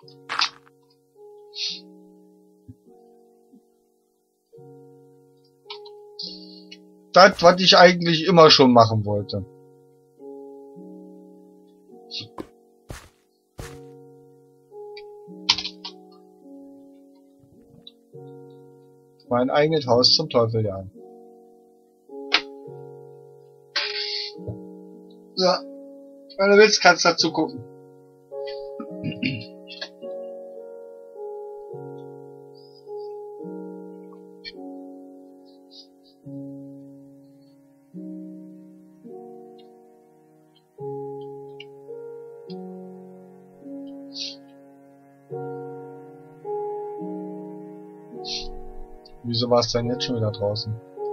Das, was ich eigentlich immer schon machen wollte. Mein eigenes Haus zum Teufel jagen. So, wenn du willst, kannst du dazu gucken. Wieso warst du denn jetzt schon wieder draußen?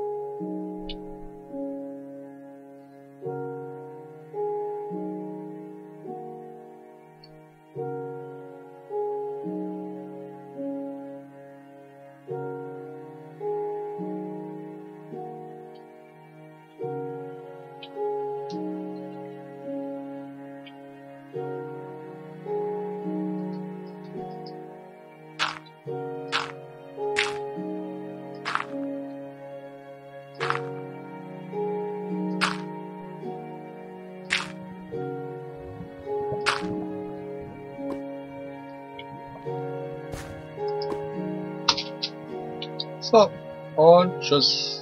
So, und tschüss.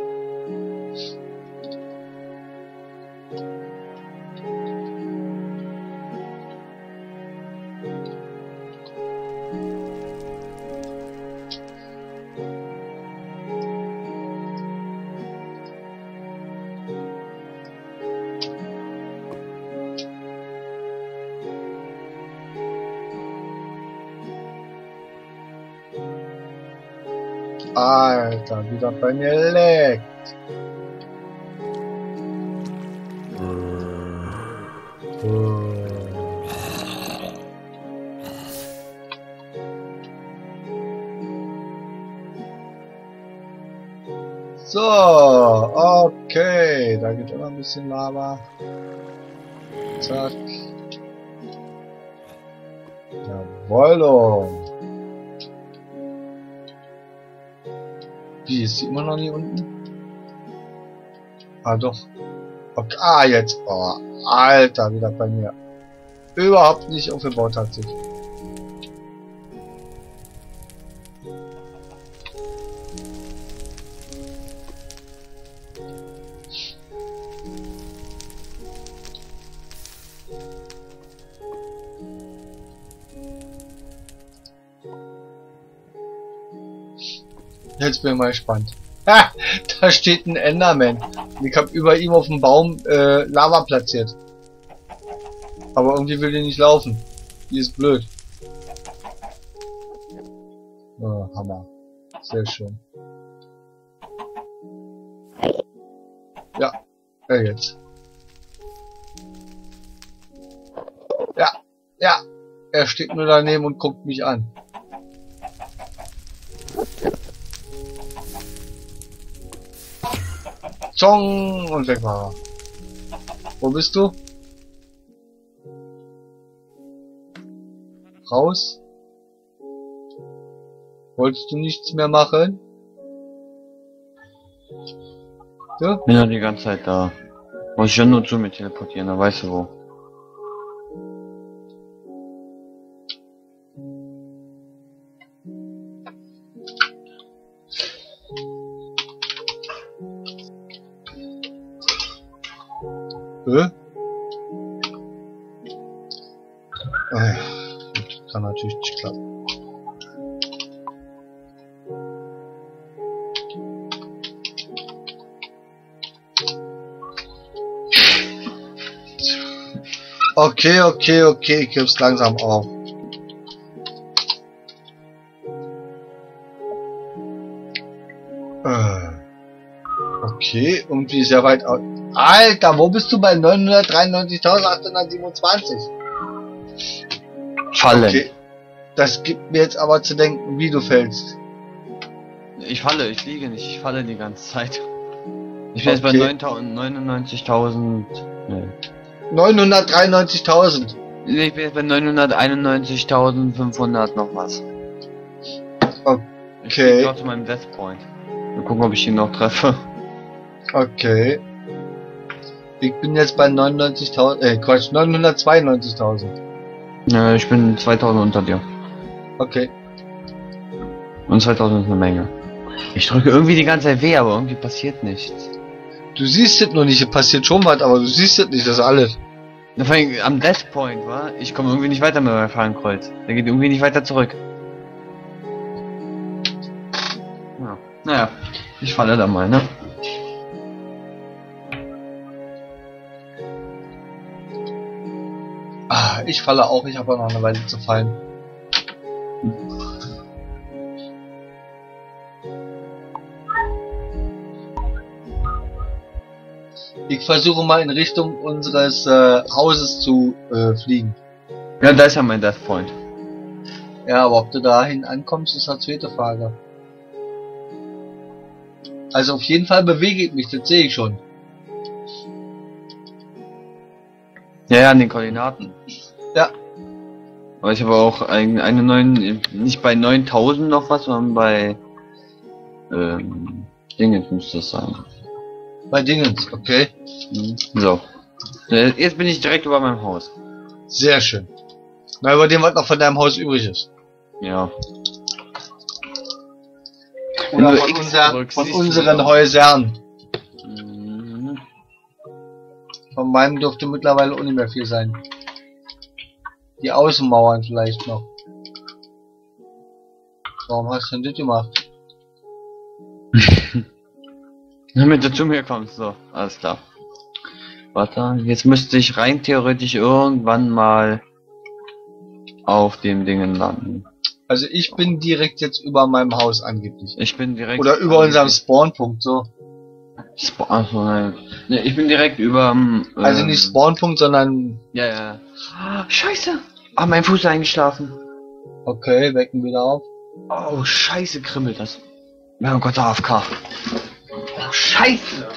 Alter, wieder bei mir leckt. So, okay, da geht immer ein bisschen Lava. Zack. Jawollo. Wie, ist sie immer noch nie unten? Ah, doch. Okay, ah, jetzt. Oh, Alter, wieder bei mir. Überhaupt nicht aufgebaut hat sich. Jetzt bin ich mal gespannt. Ha! Da steht ein Enderman. Ich habe über ihm auf dem Baum Lava platziert. Aber irgendwie will die nicht laufen. Die ist blöd. Oh, Hammer. Sehr schön. Ja. Jetzt. Ja. Ja. Er steht nur daneben und guckt mich an. Zong und weg war er. Wo bist du? Raus? Wolltest du nichts mehr machen? Du? Bin ja die ganze Zeit da. Muss ich ja nur zu mir teleportieren, dann weißt du wo. Kann natürlich nicht klappen. Okay, ich gib's langsam auf. Okay, irgendwie sehr weit aus. Alter, wo bist du bei 993.827? Fallen. Okay. Das gibt mir jetzt aber zu denken, wie du fällst. Ich falle, ich liege nicht, ich falle die ganze Zeit. Ich bin jetzt bei 99.000. Nee. 993.000. Ich bin jetzt bei 991.500 noch was. Ich bin gerade zu meinem Death Point. Mal gucken, ob ich ihn noch treffe. Okay. Ich bin jetzt bei 99.000, Quatsch, 992.000. Ja, ich bin 2000 unter dir. Okay. Und 2000 ist eine Menge. Ich drücke irgendwie die ganze Zeit weh, aber irgendwie passiert nichts. Du siehst es noch nicht, es passiert schon was, aber du siehst es nicht, das ist alles. Vor allem am Death Point, wa? Ich komme irgendwie nicht weiter mit meinem Fahnenkreuz. Der geht irgendwie nicht weiter zurück. Ja. Naja, ich falle da mal, ne? Ah, ich falle auch, ich habe noch eine Weile zu fallen. Ich versuche mal in Richtung unseres Hauses zu fliegen. Ja, da ist ja mein Death Point. Ja, aber ob du dahin ankommst, ist eine zweite Frage. Also auf jeden Fall bewege ich mich, das sehe ich schon. Ja, ja, an den Koordinaten. Ja. Aber ich habe auch eine neuen, nicht bei 9000 noch was, sondern bei Dingens müsste das sein. Bei Dingens, okay. So. Jetzt bin ich direkt über meinem Haus. Sehr schön. Na, über dem, was noch von deinem Haus übrig ist. Ja. Oder Wenn du von, X unser, drückst, von siehst du unseren das. Häusern. Mhm. Von meinem dürfte mittlerweile auch nicht mehr viel sein. Die Außenmauern vielleicht noch. Warum hast du denn das gemacht? Damit du zu mir kommst, so. Alles klar. Warte, jetzt müsste ich rein theoretisch irgendwann mal auf dem Dingen landen. Also ich bin direkt jetzt über meinem Haus angeblich. Ich bin direkt... Oder über unserem Spawnpunkt, so. Achso, nein. Nee, ich bin direkt über... Also nicht Spawnpunkt, sondern... Ja, ja. Scheiße! Ah, mein Fuß ist eingeschlafen. Okay, wecken wieder auf. Oh, scheiße, kribbelt das. Mein Gott, AFK. Oh, scheiße!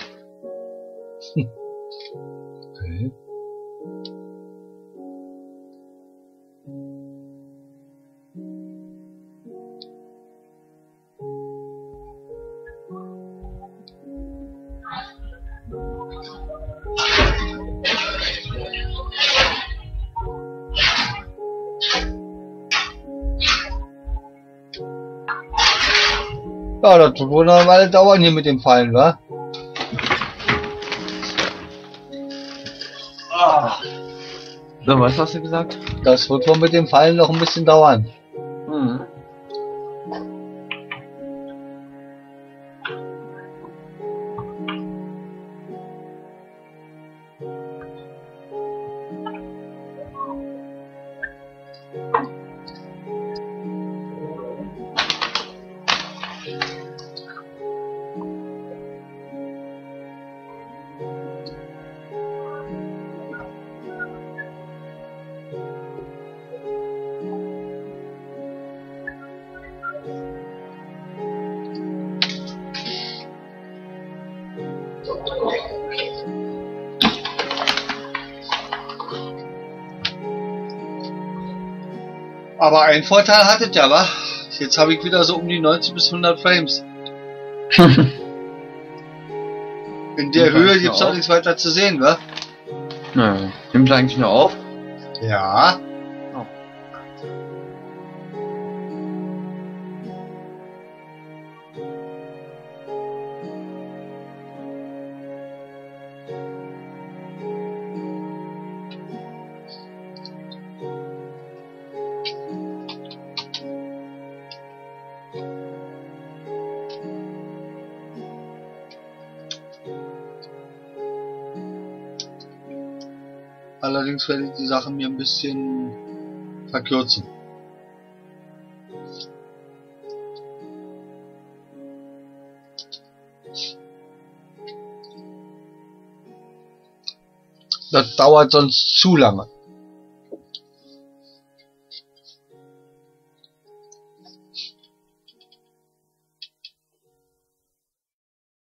Okay. Ja, das wird wohl noch eine Weile dauern hier mit dem Fallen, wa? So, was hast du gesagt? Das wird wohl mit dem Fallen noch ein bisschen dauern. Hm. Aber ein Vorteil hattet ja, wa? Jetzt habe ich wieder so um die 90 bis 100 Frames. In der Höhe gibt's auch nichts weiter zu sehen, wa? Naja, nimmt eigentlich nur auf? Ja. Oh. Allerdings werde ich die Sache mir ein bisschen verkürzen. Das dauert sonst zu lange.